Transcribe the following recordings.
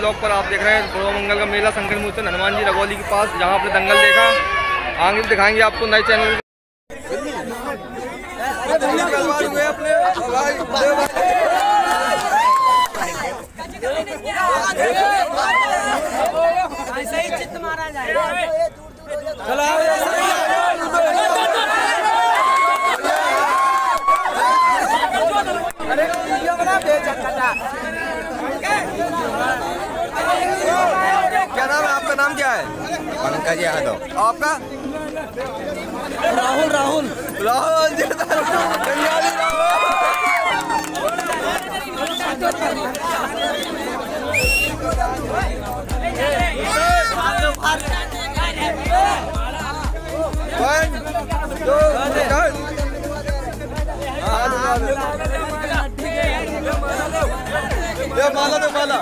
Blog पर आप देख रहे हैं बड़वा मंगल का मेला शंकर मोचन हनुमान जी रगौली के पास, जहां आपने दंगल देखा। आगे भी दिखाएंगे आपको नए चैनल। क्या नाम है आपका? नाम क्या है? पंकज यादव। आपका? राहुल राहुल राहुल जी। माला दो माला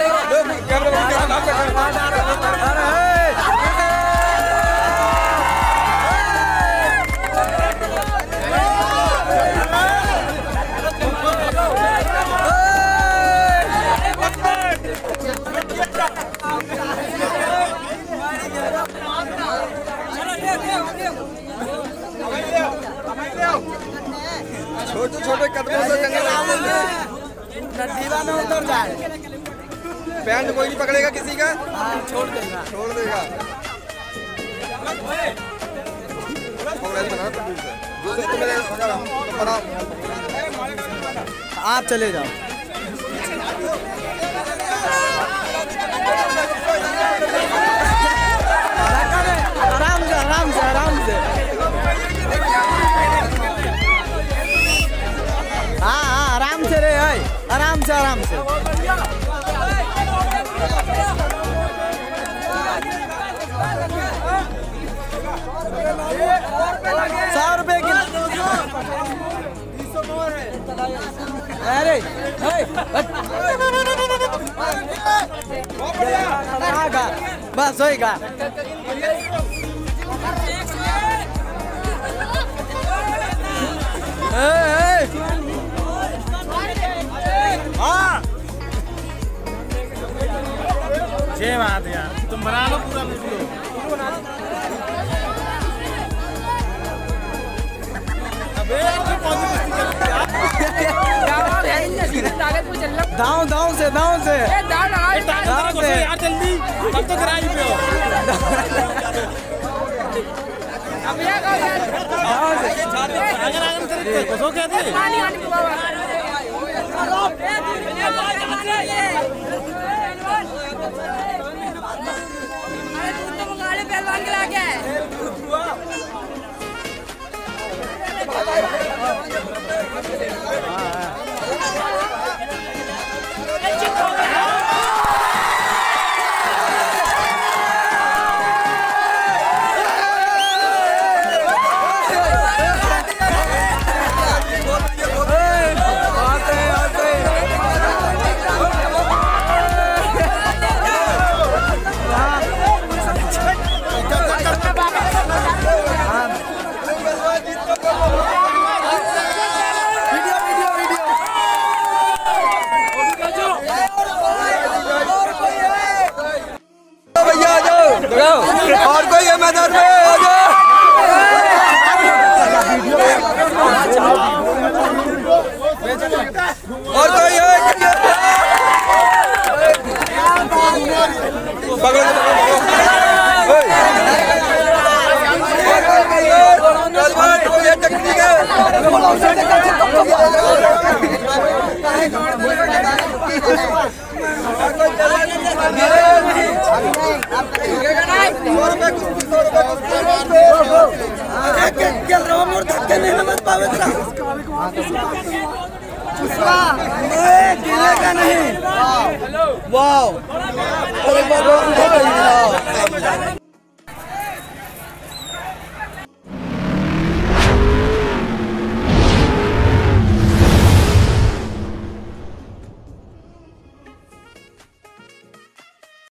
छोटे छोटे कदमों से नदीवा में उतर जाए। पैंट कोई नहीं पकड़ेगा किसी का। छोड़ देगा छोड़ देगा। आप चले जाओ। आराम से आराम से आराम से। हाँ हाँ आराम से रे भाई, आराम से आराम से। 100 रुपए की। अरे बस होएगा। हाँ छह बात यार, तुम बना लो पूरा वीडियो। दाव दाव से दाव से दाव से यार जल्दी, अब तो कराई पे हो। अगर आगे चलते तो क्या थे? पहलवान के लागे और कोई है मैदान में? और कोई है? वाह